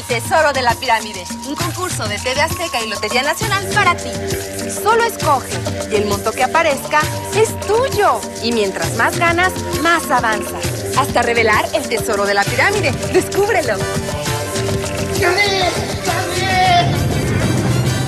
Tesoro de la Pirámide, un concurso de TV Azteca y Lotería Nacional para ti. Solo escoge y el monto que aparezca es tuyo. Y mientras más ganas, más avanzas. Hasta revelar el Tesoro de la Pirámide. ¡Descúbrelo! ¡Gané!